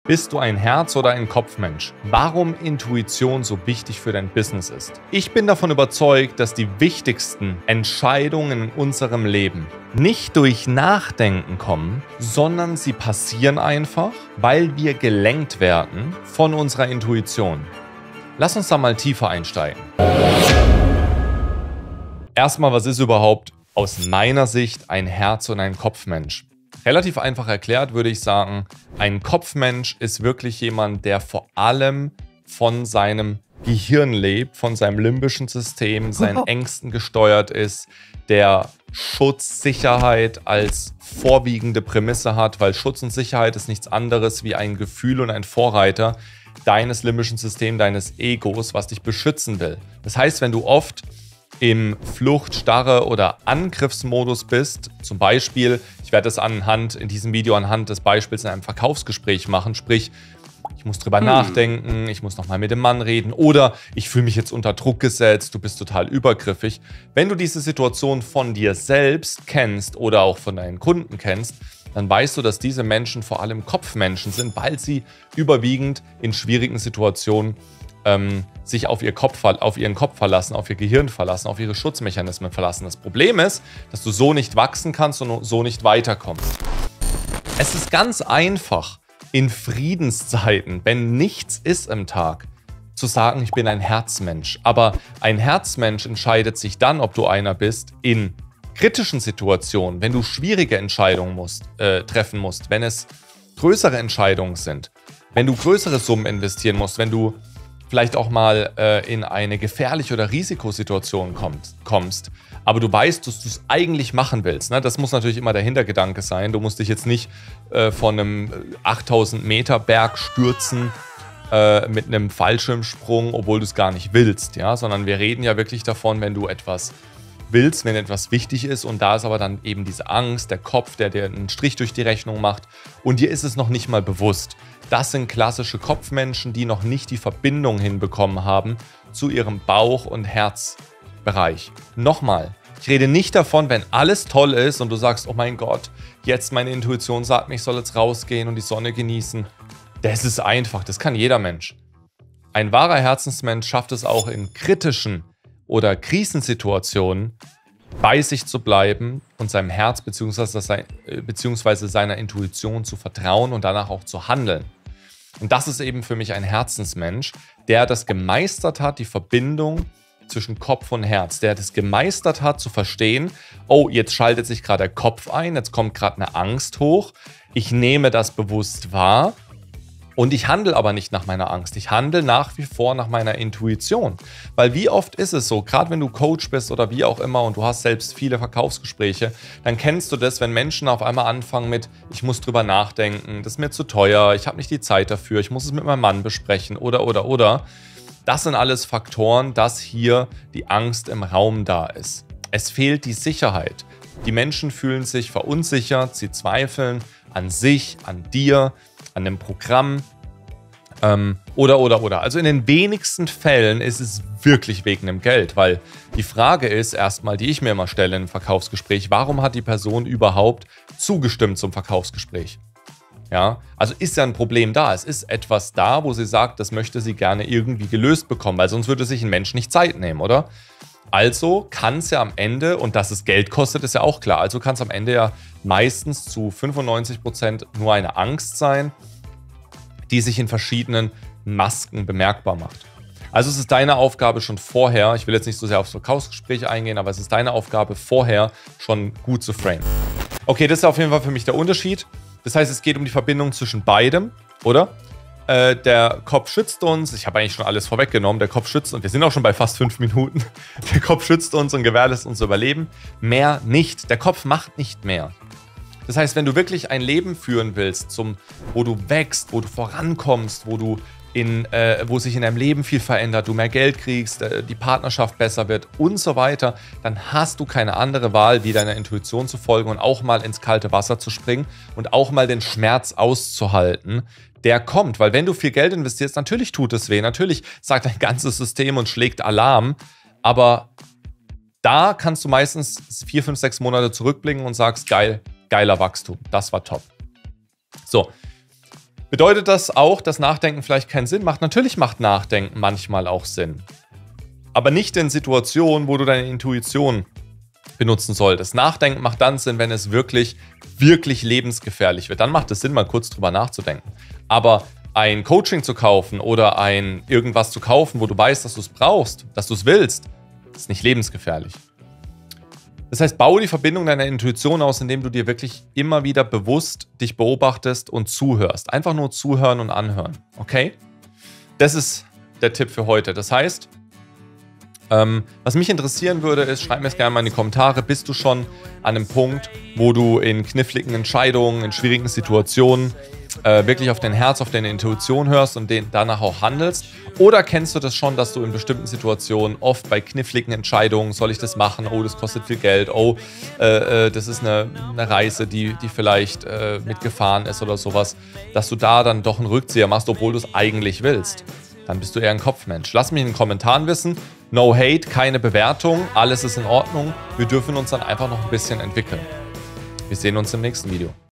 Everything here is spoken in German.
Bist du ein Herz- oder ein Kopfmensch? Warum Intuition so wichtig für dein Business ist? Ich bin davon überzeugt, dass die wichtigsten Entscheidungen in unserem Leben nicht durch Nachdenken kommen, sondern sie passieren einfach, weil wir gelenkt werden von unserer Intuition. Lass uns da mal tiefer einsteigen. Erstmal, was ist überhaupt aus meiner Sicht ein Herz- und ein Kopfmensch? Relativ einfach erklärt würde ich sagen, ein Kopfmensch ist wirklich jemand, der vor allem von seinem Gehirn lebt, von seinem limbischen System, seinen Ängsten gesteuert ist, der Schutz, Sicherheit als vorwiegende Prämisse hat, weil Schutz und Sicherheit ist nichts anderes wie ein Gefühl und ein Vorreiter deines limbischen Systems, deines Egos, was dich beschützen will. Das heißt, wenn du oft im Flucht-, Starre- oder Angriffsmodus bist, zum Beispiel, ich werde das in diesem Video anhand des Beispiels in einem Verkaufsgespräch machen, sprich, ich muss drüber nachdenken, ich muss nochmal mit dem Mann reden oder ich fühle mich jetzt unter Druck gesetzt, du bist total übergriffig. Wenn du diese Situation von dir selbst kennst oder auch von deinen Kunden kennst, dann weißt du, dass diese Menschen vor allem Kopfmenschen sind, weil sie überwiegend in schwierigen Situationen sich auf ihren Kopf verlassen, auf ihr Gehirn verlassen, auf ihre Schutzmechanismen verlassen. Das Problem ist, dass du so nicht wachsen kannst und so nicht weiterkommst. Es ist ganz einfach, in Friedenszeiten, wenn nichts ist im Tag, zu sagen, ich bin ein Herzmensch. Aber ein Herzmensch entscheidet sich dann, ob du einer bist, in kritischen Situationen, wenn du schwierige Entscheidungen treffen musst, wenn es größere Entscheidungen sind, wenn du größere Summen investieren musst, wenn du vielleicht auch mal in eine gefährliche oder Risikosituation kommst, aber du weißt, dass du es eigentlich machen willst. Ne? Das muss natürlich immer der Hintergedanke sein. Du musst dich jetzt nicht von einem 8000 Meter Berg stürzen mit einem Fallschirmsprung, obwohl du es gar nicht willst. Ja? Sondern wir reden ja wirklich davon, wenn du etwas willst, wenn etwas wichtig ist und da ist aber dann eben diese Angst, der Kopf, der dir einen Strich durch die Rechnung macht und dir ist es noch nicht mal bewusst. Das sind klassische Kopfmenschen, die noch nicht die Verbindung hinbekommen haben zu ihrem Bauch- und Herzbereich. Nochmal, ich rede nicht davon, wenn alles toll ist und du sagst, oh mein Gott, jetzt meine Intuition sagt mir, ich soll jetzt rausgehen und die Sonne genießen. Das ist einfach, das kann jeder Mensch. Ein wahrer Herzensmensch schafft es auch in kritischen oder Krisensituationen bei sich zu bleiben und seinem Herz bzw. seiner Intuition zu vertrauen und danach auch zu handeln. Und das ist eben für mich ein Herzensmensch, der das gemeistert hat, die Verbindung zwischen Kopf und Herz, der das gemeistert hat zu verstehen, oh, jetzt schaltet sich gerade der Kopf ein, jetzt kommt gerade eine Angst hoch, ich nehme das bewusst wahr und ich handle aber nicht nach meiner Angst, ich handle nach wie vor nach meiner Intuition. Weil wie oft ist es so, gerade wenn du Coach bist oder wie auch immer und du hast selbst viele Verkaufsgespräche, dann kennst du das, wenn Menschen auf einmal anfangen mit, ich muss drüber nachdenken, das ist mir zu teuer, ich habe nicht die Zeit dafür, ich muss es mit meinem Mann besprechen oder. Das sind alles Faktoren, dass hier die Angst im Raum da ist. Es fehlt die Sicherheit. Die Menschen fühlen sich verunsichert, sie zweifeln an sich, an dir, an dem Programm oder. Also in den wenigsten Fällen ist es wirklich wegen dem Geld, weil die Frage ist erstmal, die ich mir immer stelle im Verkaufsgespräch, warum hat die Person überhaupt zugestimmt zum Verkaufsgespräch? Ja, also ist ja ein Problem da. Es ist etwas da, wo sie sagt, das möchte sie gerne irgendwie gelöst bekommen, weil sonst würde sich ein Mensch nicht Zeit nehmen, oder? Also kann es ja am Ende, und dass es Geld kostet, ist ja auch klar, also kann es am Ende ja meistens zu 95% nur eine Angst sein, die sich in verschiedenen Masken bemerkbar macht. Also es ist deine Aufgabe schon vorher, ich will jetzt nicht so sehr aufs Verkaufsgespräch eingehen, aber es ist deine Aufgabe vorher schon gut zu framen. Okay, das ist auf jeden Fall für mich der Unterschied. Das heißt, es geht um die Verbindung zwischen beidem, oder? Der Kopf schützt uns. Ich habe eigentlich schon alles vorweggenommen. Der Kopf schützt uns. Wir sind auch schon bei fast 5 Minuten. Der Kopf schützt uns und gewährleistet unser Überleben. Mehr nicht. Der Kopf macht nicht mehr. Das heißt, wenn du wirklich ein Leben führen willst, wo du wächst, wo du vorankommst, wo sich in deinem Leben viel verändert, du mehr Geld kriegst, die Partnerschaft besser wird und so weiter, dann hast du keine andere Wahl, wie deiner Intuition zu folgen und auch mal ins kalte Wasser zu springen und auch mal den Schmerz auszuhalten, der kommt. Weil wenn du viel Geld investierst, natürlich tut es weh, natürlich sagt dein ganzes System und schlägt Alarm, aber da kannst du meistens 4, 5, 6 Monate zurückblicken und sagst, geiler Wachstum, das war top. So, Bedeutet das auch, dass Nachdenken vielleicht keinen Sinn macht? Natürlich macht Nachdenken manchmal auch Sinn. Aber nicht in Situationen, wo du deine Intuition benutzen solltest. Nachdenken macht dann Sinn, wenn es wirklich, wirklich lebensgefährlich wird. Dann macht es Sinn, mal kurz drüber nachzudenken. Aber ein Coaching zu kaufen oder irgendwas zu kaufen, wo du weißt, dass du es brauchst, dass du es willst, ist nicht lebensgefährlich. Das heißt, baue die Verbindung deiner Intuition aus, indem du dir wirklich immer wieder bewusst dich beobachtest und zuhörst. Einfach nur zuhören und anhören. Okay? Das ist der Tipp für heute. Das heißt, was mich interessieren würde, ist, schreib mir es gerne mal in die Kommentare, bist du schon an einem Punkt, wo du in kniffligen Entscheidungen, in schwierigen Situationen wirklich auf dein Herz, auf deine Intuition hörst und danach auch handelst? Oder kennst du das schon, dass du in bestimmten Situationen oft bei kniffligen Entscheidungen, soll ich das machen? Oh, das kostet viel Geld. Oh, das ist eine Reise, die vielleicht mit Gefahren ist oder sowas, dass du da dann doch einen Rückzieher machst, obwohl du es eigentlich willst. Dann bist du eher ein Kopfmensch. Lass mich in den Kommentaren wissen. No hate, keine Bewertung, alles ist in Ordnung. Wir dürfen uns dann einfach noch ein bisschen entwickeln. Wir sehen uns im nächsten Video.